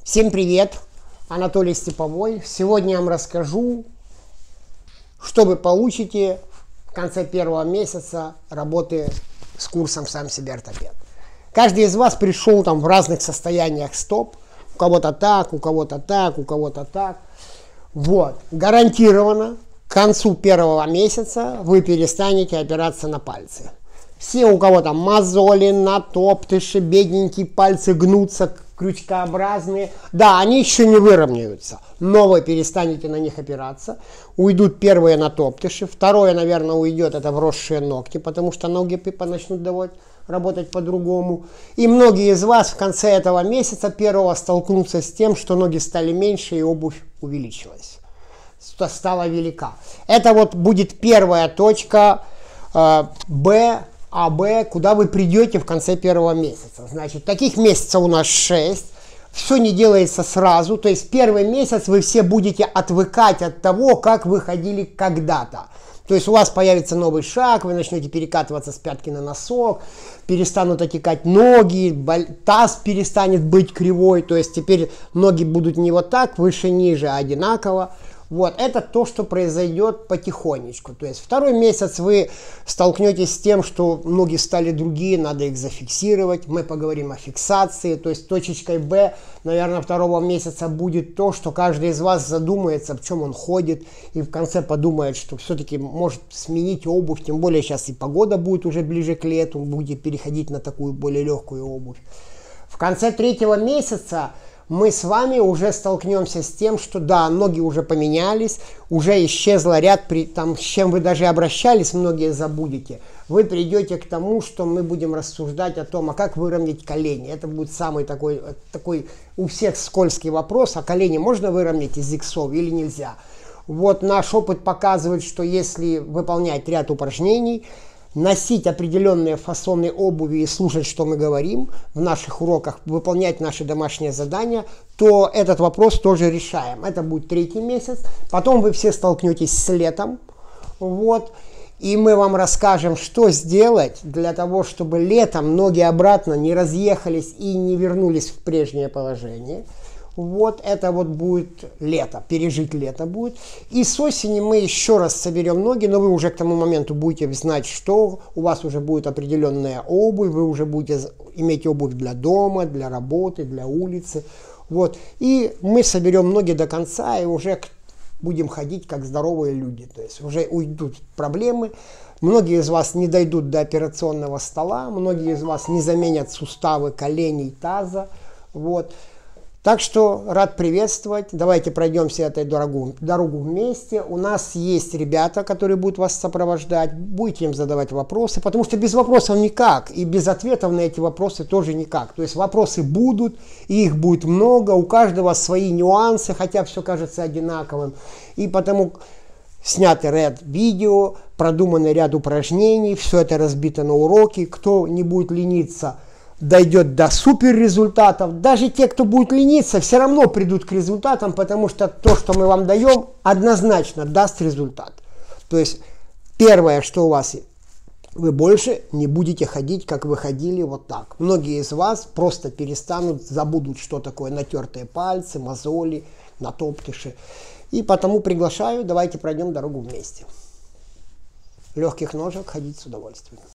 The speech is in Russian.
Всем привет! Анатолий Степовой. Сегодня я вам расскажу, что вы получите в конце первого месяца работы с курсом «Сам себе ортопед». Каждый из вас пришел там в разных состояниях стоп. У кого-то так, у кого-то так, у кого-то так. Вот. Гарантированно к концу первого месяца вы перестанете опираться на пальцы. Все, у кого там мозоли, натоптыши, бедненькие пальцы гнутся, крючкообразные, да, они еще не выровняются, но вы перестанете на них опираться. Уйдут первые натоптыши, второе, наверное, уйдет, это вросшие ногти, потому что ноги начнут работать по-другому. И многие из вас в конце этого месяца первого столкнутся с тем, что ноги стали меньше и обувь увеличилась, стала велика. Это вот будет первая точка АБ, куда вы придете в конце первого месяца. Значит, таких месяцев у нас 6. Все не делается сразу. То есть первый месяц вы все будете отвыкать от того, как вы ходили когда-то. То есть у вас появится новый шаг, вы начнете перекатываться с пятки на носок, перестанут отекать ноги, таз перестанет быть кривой. То есть теперь ноги будут не вот так, выше-ниже, а одинаково. Вот, это то, что произойдет потихонечку. То есть второй месяц вы столкнетесь с тем, что ноги стали другие, надо их зафиксировать. Мы поговорим о фиксации. То есть точечкой Б, наверное, второго месяца будет то, что каждый из вас задумается, в чем он ходит, и в конце подумает, что все-таки может сменить обувь. Тем более сейчас и погода будет уже ближе к лету, будете переходить на такую более легкую обувь. В конце третьего месяца мы с вами уже столкнемся с тем, что да, ноги уже поменялись, уже исчезла ряд, там, с чем вы даже обращались, многие забудете. Вы придете к тому, что мы будем рассуждать о том, а как выровнять колени. Это будет самый такой у всех скользкий вопрос, а колени можно выровнять из иксов или нельзя. Вот наш опыт показывает, что если выполнять ряд упражнений, носить определенные фасоны обуви и слушать, что мы говорим в наших уроках, выполнять наши домашние задания, то этот вопрос тоже решаем. Это будет третий месяц. Потом вы все столкнетесь с летом. Вот. И мы вам расскажем, что сделать для того, чтобы летом ноги обратно не разъехались и не вернулись в прежнее положение. Вот это вот будет лето, пережить лето будет. И с осени мы еще раз соберем ноги, но вы уже к тому моменту будете знать, что у вас уже будет определенная обувь, вы уже будете иметь обувь для дома, для работы, для улицы. Вот. И мы соберем ноги до конца и уже будем ходить как здоровые люди. То есть уже уйдут проблемы. Многие из вас не дойдут до операционного стола, многие из вас не заменят суставы коленей, таза. Вот. Так что рад приветствовать. Давайте пройдемся этой дорогу вместе. У нас есть ребята, которые будут вас сопровождать. Будете им задавать вопросы, потому что без вопросов никак. И без ответов на эти вопросы тоже никак. То есть вопросы будут, и их будет много. У каждого свои нюансы, хотя все кажется одинаковым. И потому снятый ряд видео, продуманный ряд упражнений. Все это разбито на уроки. Кто не будет лениться, дойдет до супер результатов. Даже те, кто будет лениться, все равно придут к результатам, потому что то, что мы вам даем, однозначно даст результат. То есть первое, что у вас, вы больше не будете ходить, как вы ходили вот так. Многие из вас просто перестанут, забудут, что такое натертые пальцы, мозоли, натоптыши. И потому приглашаю, давайте пройдем дорогу вместе. Легких ножек, ходить с удовольствием.